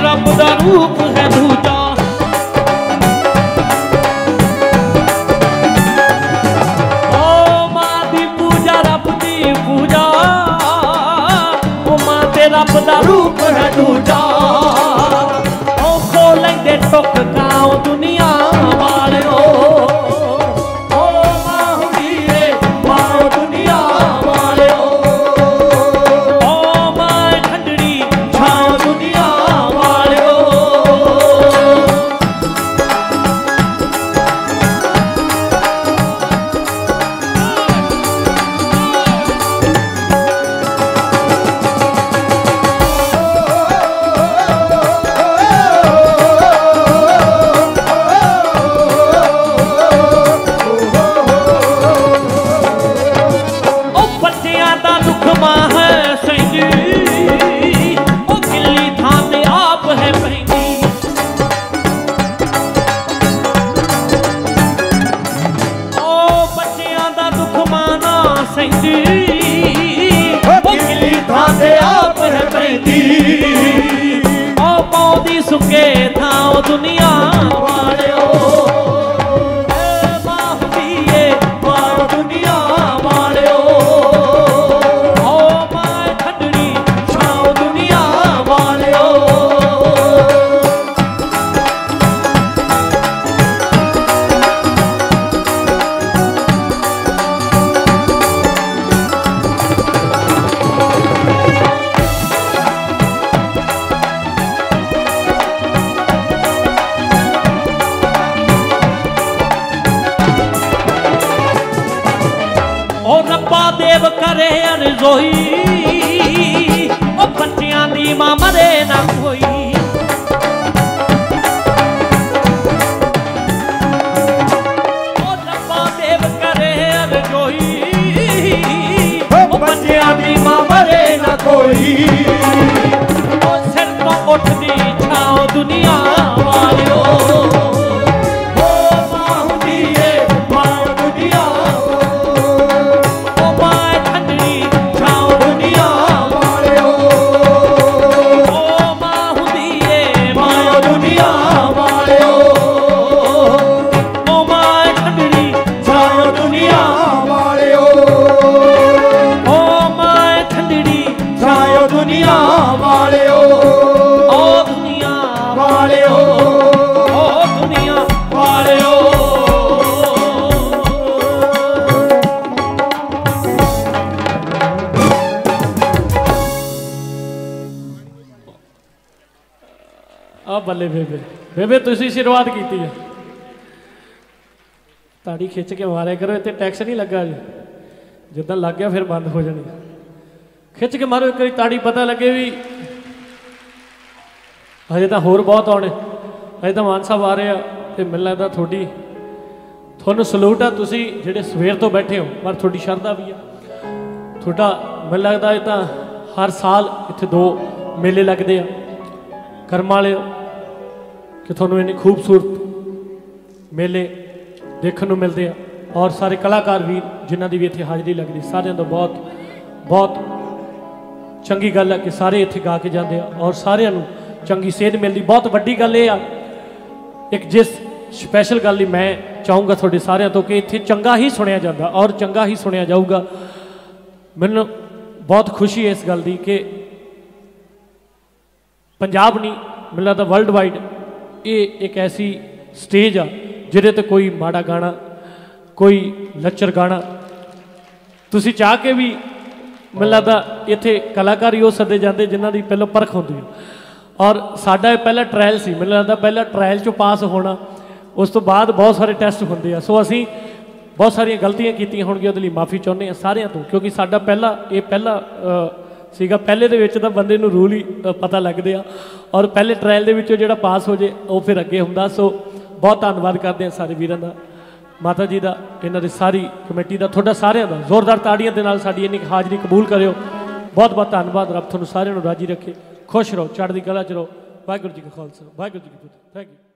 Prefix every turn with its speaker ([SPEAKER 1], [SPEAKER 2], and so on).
[SPEAKER 1] रब दा रूप है दूजा। ओ मां दी पूजा रब दी पूजा, ओ मां ते रब दा रूप है दूजा। ओ खोलेंदे टुक गाँव दुनिया वाले ओ मां हुंदी ए मां दुनिया वाले ओ मां ठंडड़ी छाओ दुनिया वाले सुके थाओ दुनिया वाले मां हुंदी ए मां दुनिया वाले ओ मां ठंडड़ी छाओ दुनिया वाले देव करे अरज़ोई ओ बच्चियां दी मां मरे ना कोई। ओ रब्बा देव करे अरज़ोई ओ बच्चियां दी मां मरे ना कोई। ओ सिर तो उठदी छाओ दुनिया वाले बल्ले बेबे बेबे तुसी शुरुआत की है। ताड़ी खिंच के मारे करो, इतने टैक्स नहीं लगा जी, जिदा लग गया फिर बंद हो जानी। खिंच के मारो एक ताड़ी, पता लगे भी हजे तो होर बहुत आने। अजे तो मान साहब आ रहे हैं तो मिल लगता थोड़ा सलूट है। तुसी जेडे सवेर तो बैठे हो पर थोड़ी शरधा भी है थोड़ा। मिल लगता है तो हर साल इतने 2 मेले लगते हैं कर्म वाले कि थोनों इन्ने खूबसूरत मेले देखने मिलते हैं। और सारे कलाकार भी जिन्हों की भी इतने हाज़री लगती, सारे तो बहुत बहुत चंगी गल है कि सारे इतने गा के जाते हैं और सारिਆਂ ਨੂੰ चंगी सेध मिलती। बहुत वड्डी गल ये आ, एक जिस स्पैशल गल मैं चाहूँगा थोड़े सारिਆਂ तो कि इतने चंगा ही सुनिया जाता और चंगा ही सुनिया जाऊगा। मैनूं बहुत खुशी है इस गल की कि पंजाब नहीं मिलता तो वर्ल्ड वाइड ये एक ऐसी स्टेज आ जिहदे ते कोई माड़ा गाना कोई लच्चर गाना तुसी चाह के भी मिल लगता इत्थे कलाकार ही वो सदे जाते जिन्हों की पहलों परख होती है। और साडा पहला ट्रायल सी, मिल लगता पहला ट्रायल चो पास होना, उस तो बाद बहुत सारे टेस्ट होंगे हैं। सो असी बहुत सारिया गलतियां कीतियां होणगियां, उहदे लई माफ़ी चाहुंदे हैं सारिਆਂ तो, क्योंकि साडा पहला ये पहला सीगा। पहले दे विच तां बंदे नूं रूल ही पता लगदे आ और पहले ट्रायल दे विचों जिहड़ा पास हो जाए वो फिर अगे हुंदा। सो बहुत धन्नवाद करते हैं सारे वीरां दा, माता जी का, इन्हां दी सारी कमेटी का, तुहाडा सारिਆਂ दा जोरदार ताड़ियां दे नाल साडी इन्नी हाज़री कबूल करियो। बहुत बहुत धन्नवाद। रब तुहानूं सारिਆਂ नूं राजी रखे, खुश रहो, चढ़दी कला च रहो। वाहिगुरू जी का खालसा, वाहिगुरू जी की फतेह। Thank you.